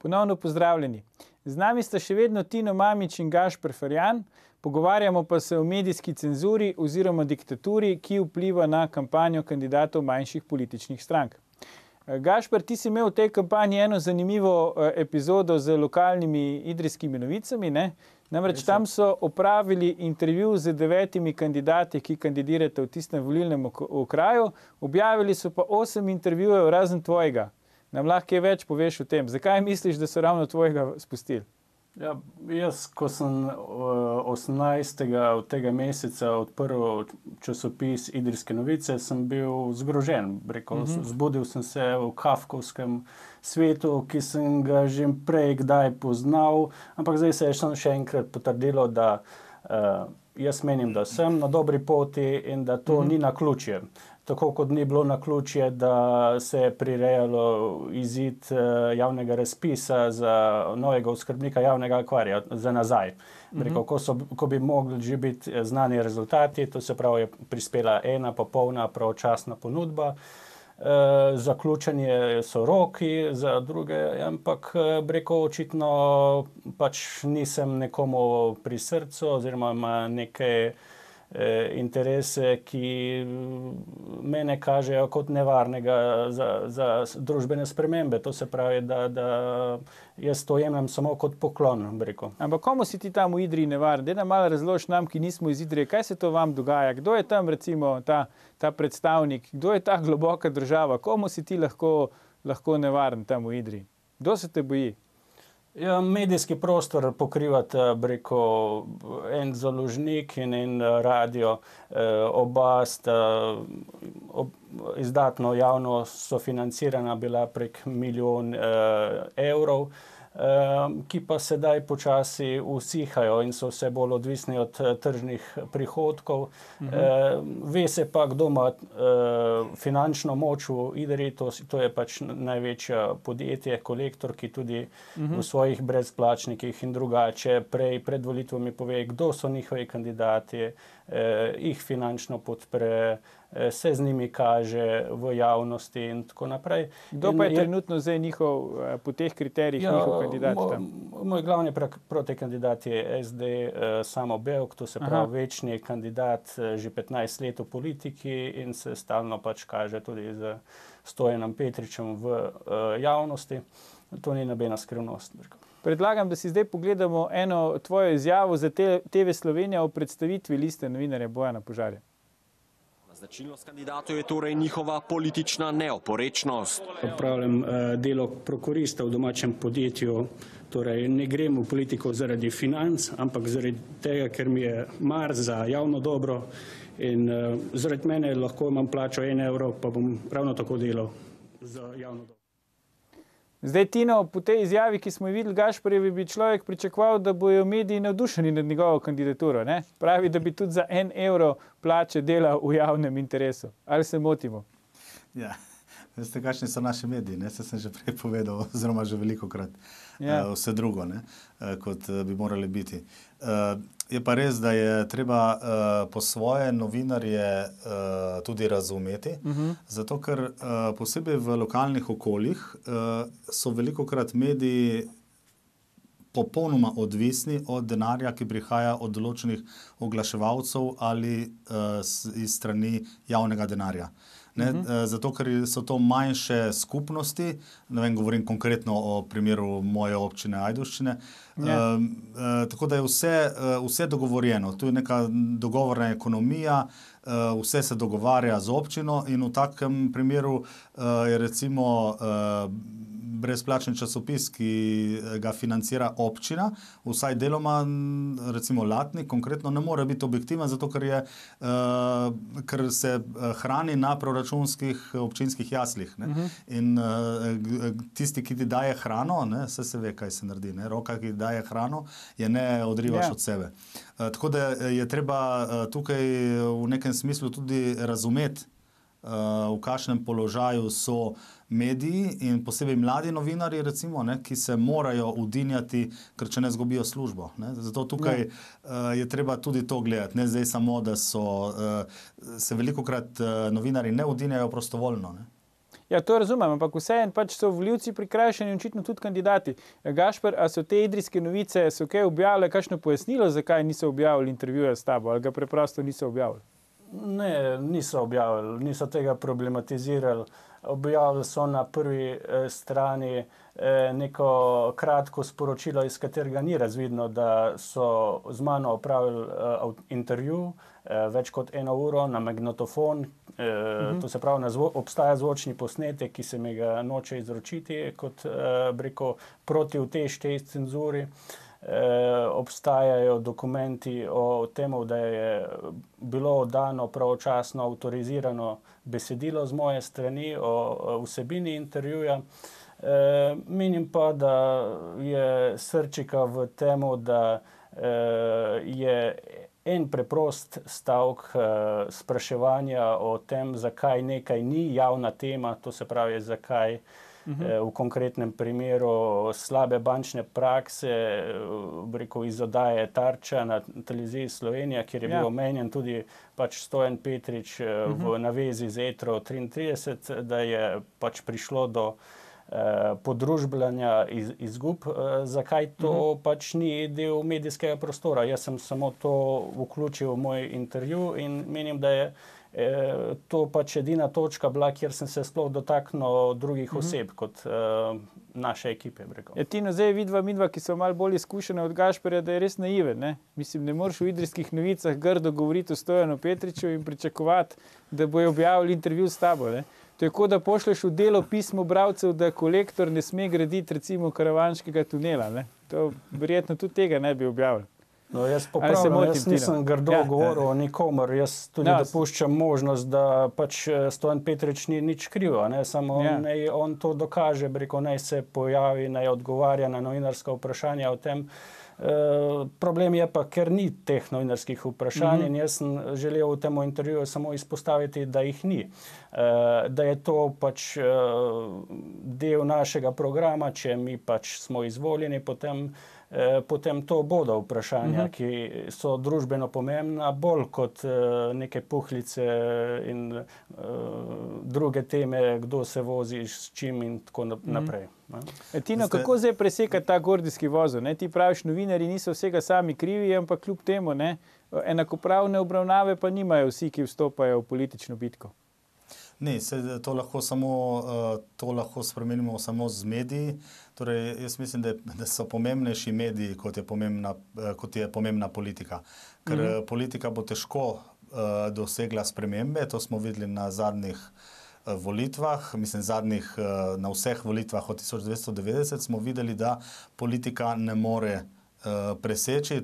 Ponovno pozdravljeni. Z nami sta še vedno Tino Mamić in Gašper Ferjan, pogovarjamo pa se o medijski cenzuri oziroma diktaturi, ki vpliva na kampanjo kandidatov manjših političnih strank. Gašper, ti si imel v tej kampanji eno zanimivo epizodo z lokalnimi idrijskimi novicami, ne? Namreč tam so opravili intervju z 9 kandidati, ki kandidirate v tistem volilnem okraju, objavili so pa 8 intervjujev razen tvojega. Nam lahko več poveš o tem. Zakaj misliš, da so ravno tvojega spustili? Ja, jaz, ko sem 18. tega meseca odprl časopis Idrijske novice, sem bil zgrožen. Zbudil sem se v kafkovskem svetu, ki sem ga že prej kdaj poznal, ampak zdaj se je še enkrat potrdilo, da jaz menim, da sem na dobri poti in da to ni naključje. Tako kot ni bilo naključje, da se je prirejalo izid javnega razpisa za novega oskrbnika javnega akvarija za nazaj. Ko bi mogli že biti znani rezultati, to se pravi, je prispela ena popolna pravočasna ponudba. Zaključenje so roki za druge, ampak očitno pač nisem nekomu pri srcu oziroma ima neke interese, ki mene kažejo kot nevarnega za družbene spremembe. To se pravi, da jaz to jemljem samo kot poklon. Ampak komu si ti tam v Idriji nevaren? Daj nam malo razloži nam, ki nismo iz Idrije, kaj se to vam dogaja? Kdo je tam recimo ta predstavnik? Kdo je ta globoka država? Komu si ti lahko nevaren tam v Idriji? Kdo se te boji? Ja, medijski prostor pokrivata en založnik in en radio. Oba sta izdatno javno sofinancirana bila prek 1 milijon evrov, ki pa sedaj počasi usihajo in so vse bolj odvisni od tržnih prihodkov. Ve se pa, kdo ima finančno moč v Idriji, to je pač največje podjetje, Kolektor, ki tudi v svojih brezplačnikih in drugače pred volitvami pove, kdo so njihovi kandidati, jih finančno podpre, se z njimi kaže v javnosti in tako naprej. Kdo pa je trenutno zdaj po teh kriterijih njihov kandidat tam? Moj glavni protikandidat je SD Samo Bevk, to se pravi večni kandidat že 15 let v politiki in se stalno pač kaže tudi z Stojanom Petričem v javnosti. To ni nobena skrivnost. Predlagam, da si zdaj pogledamo eno tvojo izjavo za TV Slovenija o predstavitvi liste novinarja Bojana Požarja. Značilnost kandidatov je torej njihova politična neoporečnost. Opravljam delo prokurista v domačem podjetju, torej ne grem v politiko zaradi financ, ampak zaradi tega, ker mi je mar za javno dobro in zaradi mene lahko imam plačo 1 evro, pa bom ravno tako delal za javno dobro. Zdaj, Tino, po tej izjavi, ki smo jo videli Gašperjevi, bi človek pričakoval, da bojo mediji navdušeni nad njegovo kandidaturo, ne? Pravi, da bi tudi za 1 evro plače delal v javnem interesu. Ali se motimo? Ja, veste, kakšni so naši mediji, ne? Se sem že prej povedal, oziroma že velikokrat vse drugo, ne? Kot bi morali biti. Je pa res, da je treba po svoje novinarje tudi razumeti, zato ker posebej v lokalnih okoljih so velikokrat mediji popolnoma odvisni od denarja, ki prihaja od določenih oglaševalcev ali iz strani javnega denarja. Zato, ker so to manjše skupnosti, ne vem, govorim konkretno o primeru moje občine Ajdovščine, tako da je vse dogovorjeno. Tu je neka dogovorna ekonomija, vse se dogovarja z občino in v takem primeru je recimo brezplačni časopis, ki ga financira občina, vsaj deloma, recimo Latnik, konkretno ne more biti objektiven, zato ker se hrani na proračunskih občinskih jaslih. In tisti, ki ti daje hrano, saj se ve, kaj se naredi, roka, ki daje hrano, je ne odrivaš od sebe. Tako da je treba tukaj v nekem smislu tudi razumeti, v kakšnem položaju so mediji in posebej mladi novinarji, recimo, ki se morajo udinjati, ker če ne zgubijo službo. Zato tukaj je treba tudi to gledati. Ne zdaj samo, da se velikokrat novinarji ne udinjajo prostovoljno. Ja, to razumem, ampak vseeno pač so volivci prikrajšani in očitno tudi kandidati. Gašper, a so te idrijske novice, so kaj objavile, kakšno pojasnilo, zakaj niso objavili intervjuja s tabo, ali ga preprosto niso objavili? Ne, niso objavili, niso tega problematizirali. Objavili so na prvi strani neko kratko sporočilo, iz katerega ni razvidno, da so z mano opravili intervju, več kot 1 uro na magnetofon. To se pravi, obstaja zvočni posnetek, ki se mi ga noče izročiti, kot rekel, proti utež tej cenzuri. Obstajajo dokumenti o tem, da je bilo oddano pravočasno avtorizirano besedilo z moje strani o vsebini intervjuja. Menim pa, da je srčika v tem, da je en preprost stavek spraševanja o tem, zakaj nekaj ni javna tema, to se pravi, zakaj v konkretnem primeru slabe bančne prakse, rekel, iz oddaje Tarča na televiziji Slovenija, kjer je bil omenjen tudi pač Stojan Petrič v navezi z Etro 33, da je pač prišlo do podružbljanja izgub, zakaj to pač ni del medijskega prostora. Jaz sem samo to vključil v moj intervju in menim, da je to pač edina točka bila, kjer sem se sploh dotaknil drugih oseb kot naše ekipe. Tino, zdaj midva, ki so malo bolj izkušene od Gašperja, da je res naiven, ne? Mislim, ne moreš v idrijskih novicah grdo govoriti o Stojanu Petriču in pričakovati, da bojo objavili intervju s tabo, ne? To je kot, da pošleš v delo pismo bralcev, da Kolektor ne sme graditi recimo karavanškega tunela, ne? To verjetno tudi tega ne bi objavili. No, jaz nisem grdo govoril o nikomer, jaz tudi dopuščam možnost, da pač Stojan Petrič ni nič kriv, samo naj on to dokaže, naj se pojavi, naj odgovarja na novinarska vprašanja o tem. Problem je pa, ker ni teh novinarskih vprašanj in jaz sem želel v tem intervjuju samo izpostaviti, da jih ni. Da je to pač del našega programa, če mi pač smo izvoljeni, potem to bodo vprašanja, ki so družbeno pomembna, bolj kot neke puhlice in druge teme, kdo se vozi s čim in tako naprej. Tino, kako zdaj presekati ta gordijski vozel? Ti praviš, novinarji niso vsega sami krivi, ampak kljub temu enakopravne obravnave pa nimajo vsi, ki vstopajo v politično bitko. Ne, to lahko spremenimo samo z mediji. Torej, jaz mislim, da so pomembnejši mediji, kot je pomembna politika. Ker politika bo težko dosegla spremembe, to smo videli na zadnjih volitvah, na vseh volitvah od 1990 smo videli, da politika ne more preseči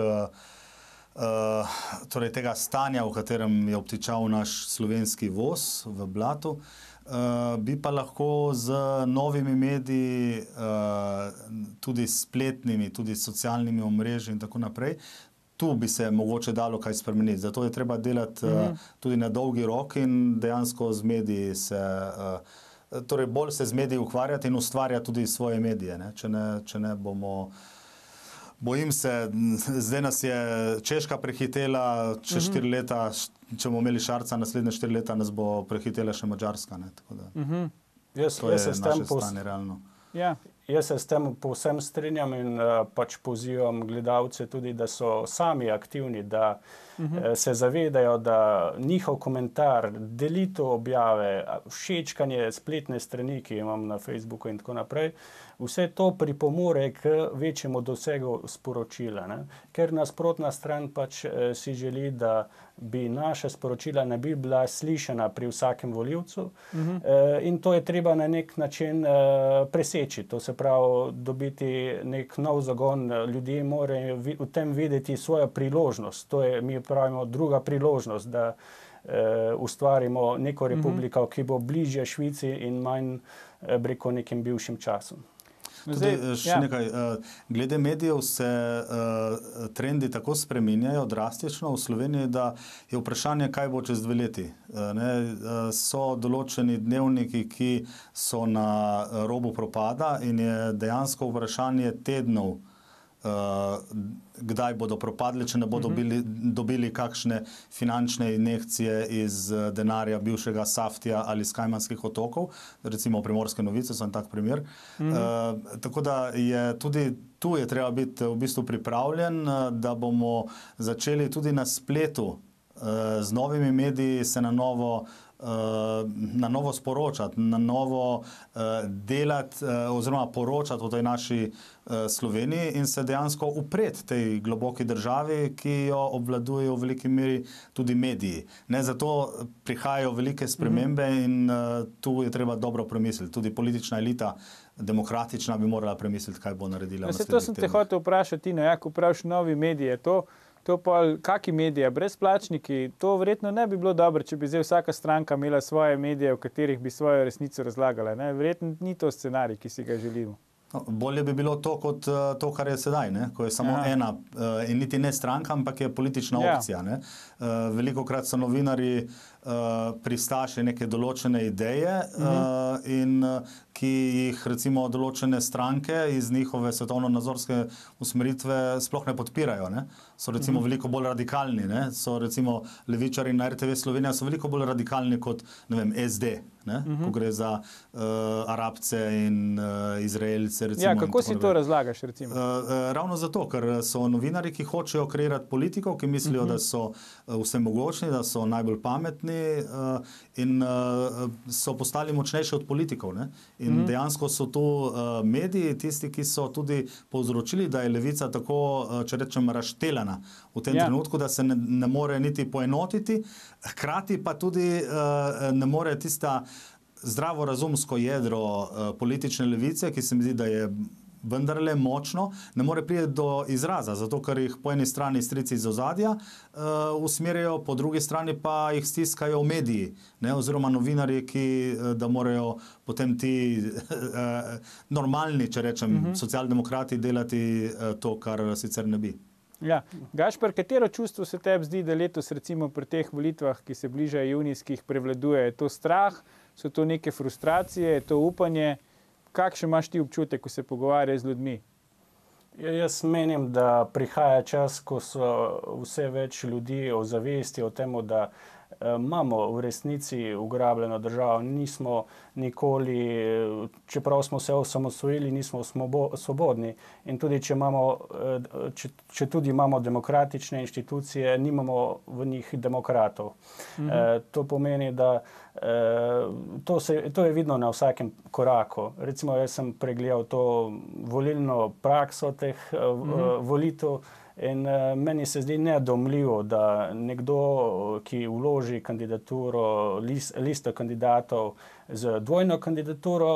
tega stanja, v katerem je obtičal naš slovenski voz v blatu, bi pa lahko z novimi mediji, tudi spletnimi, tudi socialnimi omrežji in tako naprej, tu bi se mogoče dalo kaj spremeniti. Zato je treba delati tudi na dolgi rok in dejansko z mediji torej bolj se z mediji ukvarjati in ustvarjati tudi svoje medije. Če ne bomo... Bojim se, zdaj nas je Češka prehitela, čez 4 leta, če bomo imeli Šarca, naslednje 4 leta nas bo prehitela še Madžarska. To je naše stanje realno. Jaz se s tem povsem strinjam in pač pozivam gledalce tudi, da so sami aktivni, da se zavedajo, da njihov komentar, delitev objave, všečkanje spletne strani, ki imam na Facebooku in tako naprej, vse to pripomore k večjemu dosegu sporočila. Ker nasprotna stran pač si želi, da bi naša sporočila ne bi bila slišana pri vsakem volivcu in to je treba na nek način preseči. To se pravi, dobiti nek nov zagon. Ljudje morajo v tem videti svojo priložnost. To je, mi pravimo, druga priložnost, da ustvarimo neko republiko, ki bo bližje Švici in manj preko nekim bivšim časom. Tudi še nekaj, glede medijev se trendi tako spreminjajo drastično v Sloveniji, da je vprašanje, kaj bo čez 2 leti. So določeni dnevniki, ki so na robu propada in je dejansko vprašanje tednov, kdaj bodo propadli, če ne bodo dobili kakšne finančne injekcije iz denarja bivšega Saftija ali z Kajmanskih otokov, recimo Primorske novice so en tak primer. Tako da je tudi tu je treba biti v bistvu pripravljen, da bomo začeli tudi na spletu z novimi mediji se na novo sporočati, na novo delati oziroma poročati o tej naši Sloveniji in se dejansko upreti tej globoki državi, ki jo obvladujejo v veliki meri tudi mediji. Ne, zato prihajajo velike spremembe in tu je treba dobro premisliti. Tudi politična elita, demokratična, bi morala premisliti, kaj bo naredila. To sem te hotel vprašati, ko praviš novi mediji, to pa kaki mediji, brezplačniki, to verjetno ne bi bilo dobro, če bi zdaj vsaka stranka imela svoje medije, v katerih bi svojo resnico razlagala. Ne? Verjetno ni to scenarij, ki si ga želimo. Bolje bi bilo to kot to, kar je sedaj, ne? Ko je samo ena in niti ne stranka, ampak je politična opcija. Ne? Velikokrat so novinarji pristaši neke določene ideje, in ki jih recimo določene stranke iz njihove svetovno-nazorske usmeritve sploh ne podpirajo. Ne? So recimo veliko bolj radikalni. Ne? So recimo levičari na RTV Slovenija so veliko bolj radikalni kot, ne vem, SD. Ko gre za Arabce in Izraelce. Recimo, kako si to razlagaš? Recimo? Ravno zato, ker so novinari, ki hočejo kreirati politikov, ki mislijo, da so vsemogočni, da so najbolj pametni in so postali močnejši od politikov. Ne? In dejansko so tu mediji tisti, ki so tudi povzročili, da je levica tako, če rečem, razštelana v tem trenutku, da se ne more niti poenotiti, hkrati pa tudi ne more tista zdravorazumsko jedro politične levice, ki se mi zdi, da je vendarle močno, ne more priti do izraza, zato ker jih po eni strani strici iz ozadja usmerjajo, po drugi strani pa jih stiskajo mediji, ne, oziroma novinarji, ki da morajo potem ti normalni, če rečem, socialdemokrati delati to, kar sicer ne bi. Ja. Gašper, katero čustvo se tebi zdi, da letos recimo pri teh volitvah, ki se bližajo junijskih, prevladuje? Je to strah, so to neke frustracije, je to upanje? Kakšen imaš ti občutek, ko se pogovarjaš z ljudmi? Jaz menim, da prihaja čas, ko so vse več ljudi ozavesti o tem, da imamo v resnici ugrabljeno državo. Nismo nikoli, čeprav smo se osamosvojili, nismo svobodni. In tudi, če tudi imamo demokratične inštitucije, nimamo v njih demokratov. To pomeni, da to je vidno na vsakem koraku. Recimo, jaz sem pregledal to volilno prakso teh volitev in meni se zdi nedomljivo, da nekdo, ki vloži kandidaturo, listo kandidatov z dvojno kandidaturo,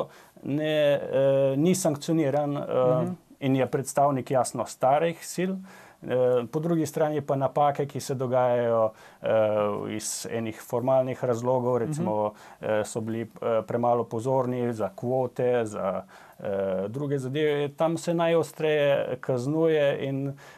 ni sankcioniran in je predstavnik jasno starih sil. Po drugi strani pa napake, ki se dogajajo iz enih formalnih razlogov, recimo so bili premalo pozorni za kvote, za druge zadeve. Tam se najostreje kaznuje in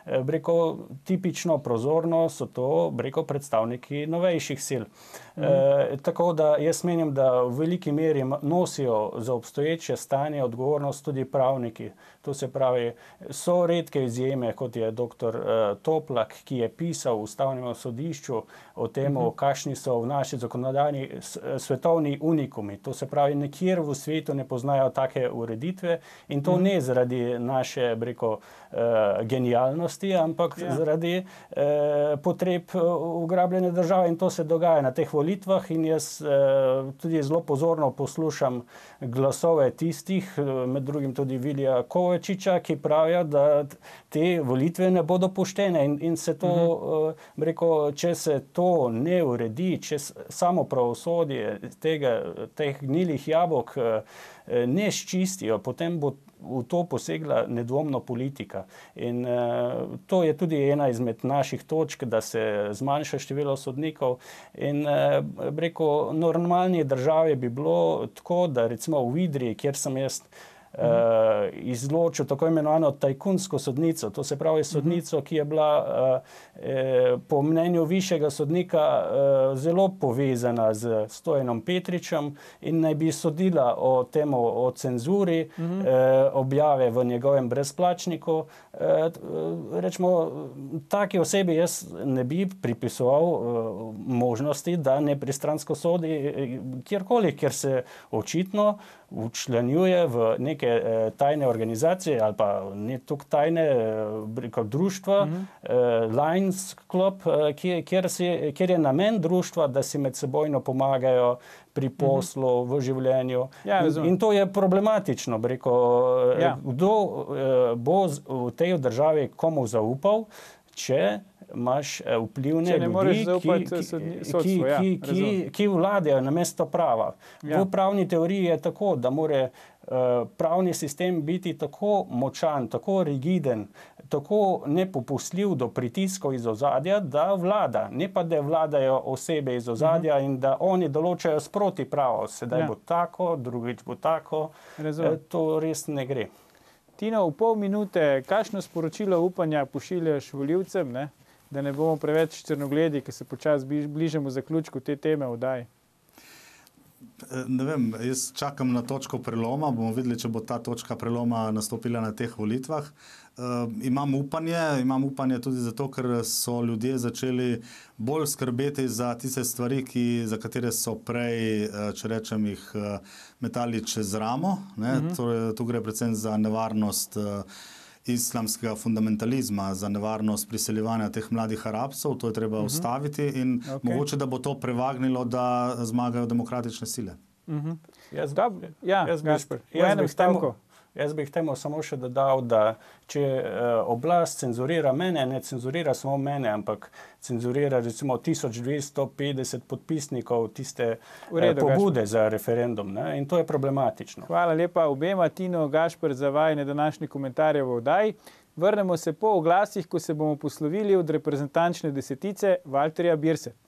tipično prozorno so to predstavniki novejših sil. Tako da jaz menim, da v veliki meri nosijo za obstoječe stanje odgovornost tudi pravniki. To se pravi, so redke izjeme, kot je dr. Toplak, ki je pisal v Ustavnem sodišču o tem, kakšni so v naši zakonodajni svetovni unikumi. To se pravi, nekjer v svetu ne poznajo take ureditve in to ne zaradi naše, genialnosti, ampak zaradi potreb ugrabljene države in to se dogaja na teh volitvah in jaz tudi zelo pozorno poslušam glasove tistih, med drugim tudi Vilija Kovačiča, ki pravijo, da te volitve ne bodo poštene in se to, če se to ne uredi, če samo pravosodje teh gnilih jabolk ne sčistijo, potem bo v to posegla nedvomno politika. In to je tudi ena izmed naših točk, da se zmanjša število sodnikov. In normalni državi bi bilo tako, da recimo v Idriji, kjer sem jaz izločil tako imenovano tajkunsko sodnico. To se pravi sodnico, ki je bila po mnenju višjega sodnika zelo povezana z Stojanom Petričem in naj bi sodila o temu, o cenzuri, objave v njegovem brezplačniku. Rečemo, taki osebi jaz ne bi pripisoval možnosti, da nepristransko sodi kjerkoli, ker se očitno včlanjuje v neke tajne organizacije ali pa ne tako tajne društva, Lions Club, kjer je namen društva, da si medsebojno pomagajo pri poslu, v življenju. Ja, in to je problematično. Kdo bo v tej državi komu zaupal, če imaš vplivne ljudi, ki vladajo namesto prava. V pravni teoriji je tako, da mora pravni sistem biti tako močan, tako rigiden, tako nepopustljiv do pritiskov iz ozadja, da vlada, ne pa da vladajo osebe iz ozadja in da oni določajo sproti pravo. Sedaj bo tako, drugič bo tako. To res ne gre. Tino, v pol minute, kakšno sporočilo upanja pošiljaš volivcem, ne? Da ne bomo preveč črnogledi, ker se počasi bližamo zaključku te teme oddaje? Ne vem, jaz čakam na točko preloma, bomo videli, če bo ta točka preloma nastopila na teh volitvah. Imam upanje tudi zato, ker so ljudje začeli bolj skrbeti za tiste stvari, za katere so prej, če rečem, jih metali čez ramo. Tu gre predvsem za nevarnost islamskega fundamentalizma, za nevarnost priseljevanja teh mladih Arabcev. To je treba ustaviti in mogoče, da bo to prevagnilo, da zmagajo demokratične sile. Jaz bi k temu samo še dodal, da če oblast cenzurira mene, ne cenzurira samo mene, ampak cenzurira recimo 1250 podpisnikov tiste pobude za referendum. In to je problematično. Hvala lepa obema, Tino, Gašper, za vajine današnje komentarje v oddaji. Vrnemo se po oglasih, ko se bomo poslovili od reprezentančne desetice Valterja Birse.